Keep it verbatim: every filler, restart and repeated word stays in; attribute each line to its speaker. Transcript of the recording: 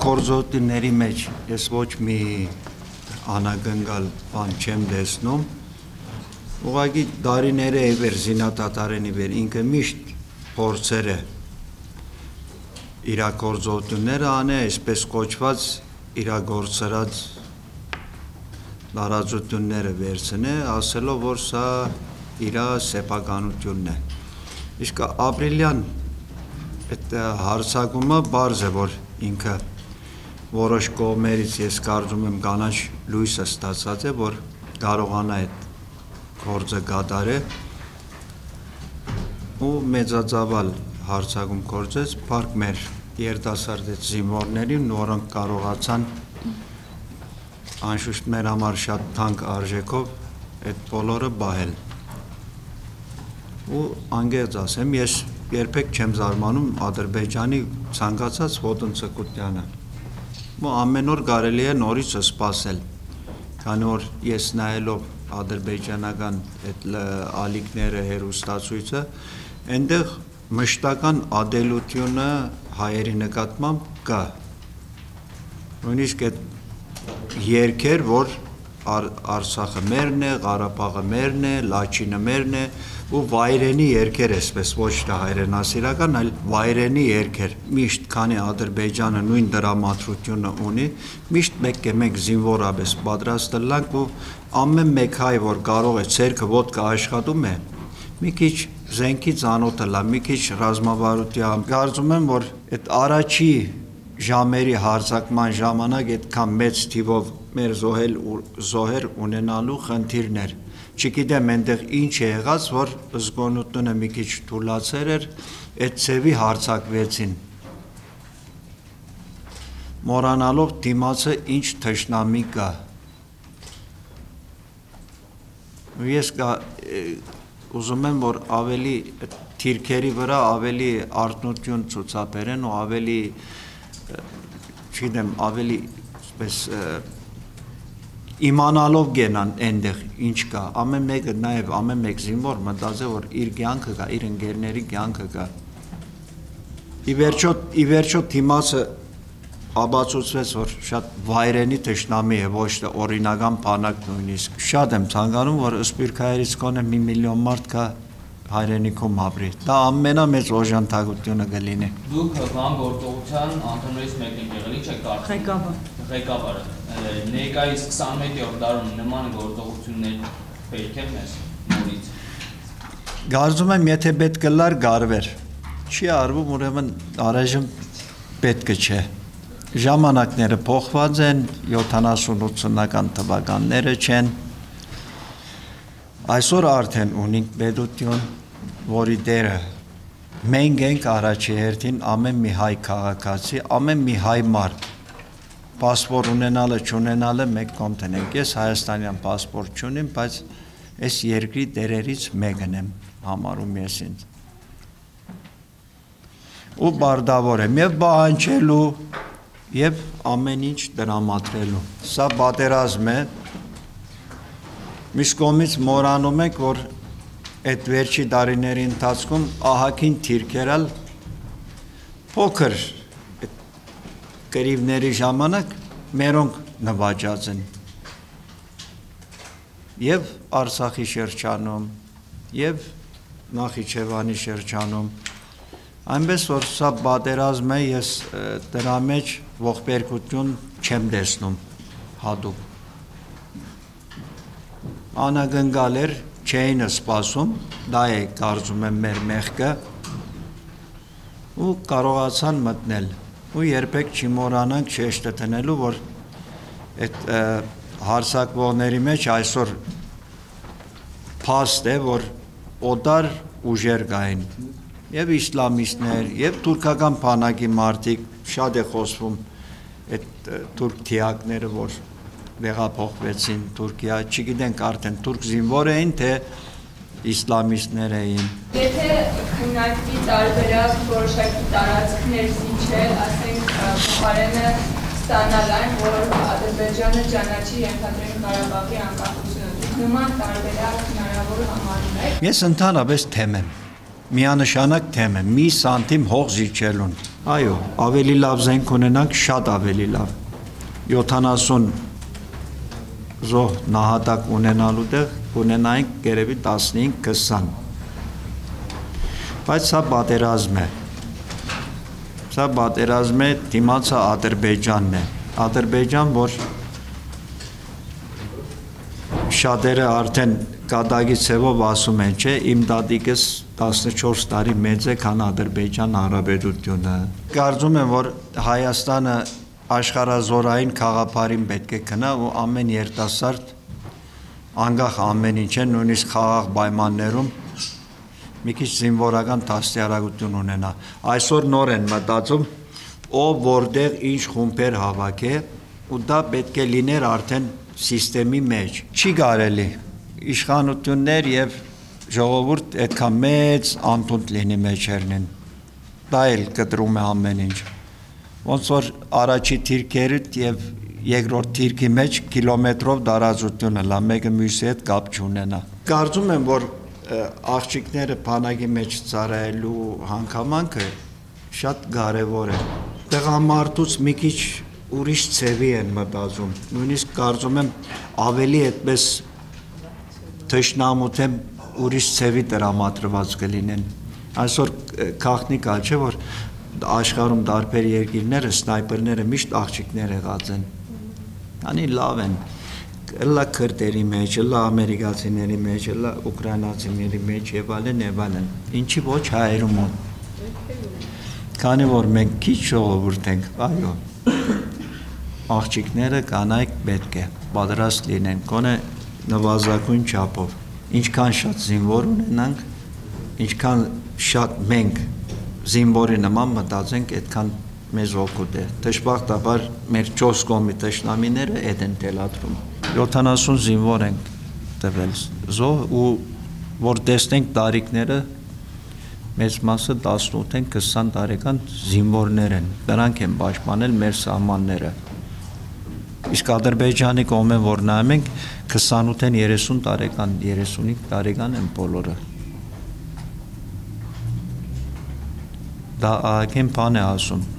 Speaker 1: իրաքորձոտների մեջ ես ոչ մի անագնգալ բան չեմ տեսնում, ուղղակի դարիները է վեր զինատատարենի վեր ինքը միշտ փորձեր է իրաքորձոտները անը այսպես կոչված իրագործրած տարածությունները վերցնե, ասելով որ սա իր սեփականությունն է։ Իսկ ապրիլյան այդ հարցակումը բարձ է, որ ինքը որոշ կողմերից ես կարծում եմ կանաչ լույսը ստացած է, որ կարողանա այդ գործը կատարել ու մեծածավալ հարցակում գործեց փառք մեր երիտասարդ զինվորներին, որոնք կարողացան անշուշտ մեր համար շատ թանկ արժեքով այդ բոլորը բահել։ Ու անգերց ասեմ, ես երբեք չեմ զարմանում Ադրբեջանի ցանկացած ոտնձգությանը։ Ու ամեն օր կարելի է նորից սպասել, քանի որ ես նայելով ադրբեջանական այդ ալիքները հերոստացույցը, այնտեղ մշտական ադելությունը հայերի նկատմամբ կա։ Նույնիսկ այդ երգեր, որ Արցախը մերն է, Ղարաբաղը մերն է, Լաչինը մերն է, ու վայրենի երգեր էսպես ոչ թե հայրենասիրական, այլ վայրենի երգեր։ Միշտ քանի Ադրբեջանը նույն դրամատրությունը ունի, միշտ մեկ է մեկ զինվորաբես պատրաստ լանք ու ամեն մեկ հայ, որ կարող է ցերկը ոտքը աշխատում է, մի քիչ զենքի ծանոթը լա, մի քիչ ռազմավարության։ Կարծում եմ, որ այդ առաջի ժամերի հարձակման ժամանակ այդքան մեծ թիվով մեր զոհել զոհեր ունենալու խնդիրներ։ Չգիտեմ այնտեղ ինչ է եղած, որ զգոնությունը մի քիչ թուլացեր էր, այդ ցևի հարձակվեցին։ Մոռանալով դիմացը ինչ թշնամի կա։ Ես ուզում եմ, որ ավելի թիրքերի վրա ավելի արտնություն ցուցաբերեն ու ավելի չգիտեմ, ավելի այսպես իմանալով գենան այնտեղ ինչ կա, ամեն մեկը նաև ամեն մեկ զինվոր մտածե, որ իր կյանքը կա, իր ընկերների կյանքը կա։ Ի վերջո, ի վերջո դիմացը ապացուցվեց, որ շատ վայրենի թշնամի է, ոչ թե օրինական բանակ նույնիսկ։ Շատ եմ ցանկանում, որ Սփյուռքահայերից կոնե մի միլիոն մարդ կա հայրենիքում ապրի։ Դա ամենամեծ օժանդակությունը կլինի։
Speaker 2: Դուք բան գործողության անդամներից մեկն եք եղել, ինչ եք կարծում։ Ղեկավարը։ Ներկայիս քսանմեկերորդ դարում նման գործողություններ պետք է մեզ նորից։
Speaker 1: Կարծում եմ, եթե պետք է լար գարվեր, չի արվում, ուրեմն առայժմ պետք չէ։ Ժամանակները փոխված են, յոթանասուն-ութսունական թվականները չեն։ Այսօր արդեն ունենք պետություն, որի դերը մենք ենք առաջի հերթին ամեն մի հայ քաղաքացի, ամեն մի հայ մարդ պասպորտ ունենալը չունենալը մեկ կողմ տնենք։ Ես հայաստանյան պասպորտ չունեմ, բայց այս երկրի դերերից մեկն եմ համարում ես ինձ։ Ու բարդավոր եմ եւ բանջելու եւ ամեն ինչ դրամատրելու։ Սա պատերազմ է։ Մյուս կողմից մոռանում ենք, որ այդ վերջի տարիների ընթացքում ահագին թիրքերալ փոքր կրիվների ժամանակ մերոնք նվաճած են եւ Արցախի շրջանում եւ Նախիջևանի շրջանում, այնպես որ սա պատերազմ է, ես դրա մեջ ողբերգություն չեմ տեսնում հատուկ։ Անագնգալ էր, չէին սպասում, դա է կարծում եմ մեր մեղքը ու կարողացան մտնել ու երբեք չմոռանանք շեշտը տնելու, որ այդ հարձակվողների մեջ այսօր փաստ է, որ օտար ուժեր կային եւ իսլամիստներ եւ թուրքական բանակի մարդիկ, շատ է խոսվում այդ թուրք թիակները, որ տեղափոխվեցին Թուրքիա, չգիտենք արդեն թուրք զինվոր էին, թե իսլամիստներ էին։
Speaker 3: Եթե քննարկվի տարբերակ որոշակի տարածքներ զիջել, ասենք փոխարենը ստանալ այն, որ Ադրբեջանը ճանաչի ենթադրենք Ղարաբաղի անկախությունը, դուք նման տարբերակ հնարավոր համարում եք։
Speaker 1: Ես ընդհանրապես թեմ եմ, միանշանակ թեմ է, մի սանտիմ հող զիջելուն։ Այո, ավելի լավ զենք ունենանք, շատ ավելի լավ։ յոթանասուն զոհ նահատակ ունենալու տեղ ունենայինք գերեւի տասնհինգ քսան։ Բայց սա պատերազմ է։ Սա պատերազմ է, դիմացը Ադրբեջանն է։ Ադրբեջան, որ շատերը արդեն կատակի ցևով ասում են, չէ, իմ դադիկս տասնչորս տարի մեծ է, քան Ադրբեջան Հանրապետությունը։ Կարծում եմ, որ Հայաստանը աշխարհազորային խաղապարին պետք է գնա ու ամեն երիտասարդ անկախ ամեն ինչ է, նույնիսկ խաղաղ պայմաններում մի քիչ զինվորական դաստիարակություն ունենա։ Այսօր նոր են մտածում, ով որտեղ ինչ խումբեր հավաք է, ու դա պետք է լիներ արդեն սիստեմի մեջ։ Չի կարելի իշխանություններ եւ ժողովուրդ այդքան մեծ անտունդ լինի մեջերնին։ Դա էլ կտրում է ամեն ինչ։ Ոնց որ առաջի թիրքերը եւ երկրորդ թիրքի մեջ կիլոմետրով տարածությունը լա, մեկը մյուսի հետ կապ չունենա։ Կարծում եմ, որ աղջիկները բանակի մեջ ծառայելու հանգամանքը շատ կարևոր է։ Տղամարդուց մի քիչ ուրիշ ցևի են մտածում։ Նույնիսկ կարծում եմ ավելի այդպես թշնամութեմ ուրիշ ցևի տրամադրված կլինեն։ Այսօր քաղաքնիկ է, չէ՞ որ աշխարհում տարբեր երկիրները սնայպերները միշտ աղջիկներ եղած են։ Անի լավ են։ Լա քրդերի մեջ, լա ամերիկացիների մեջ, լա ուկրաինացիների մեջ եւ այլն եւ այլն։ Ինչի ոչ հայերում են։ Քանի որ մենք քիչ ժողովուրդ ենք, այո։ Աղջիկները կանայք պետք է պատրաստ լինեն, գոնե նվազագույն չափով։ Ինչքան շատ զինվոր ունենանք, ինչքան շատ մենք զինվորի նման մտածենք, այդքան մեզ օգուտ է։ Դժբախտաբար մեր չորս կողմի թշնամիները այդ են թելադրում։ յոթանասուն զինվոր ենք տվել զոհ ու որ տեսնենք տարիքները մեծ մասը տասնութ-ն քսան տարեկան զինվորներ են, նրանք են պաշտպանել մեր սահմանները։ Իսկ Ադրբեջանի կողմեն որ նայում ենք քսանութ-ն երեսուն տարեկան, երեսունհինգ տարեկան են բոլորը։ Դա ահագին բան է ասում։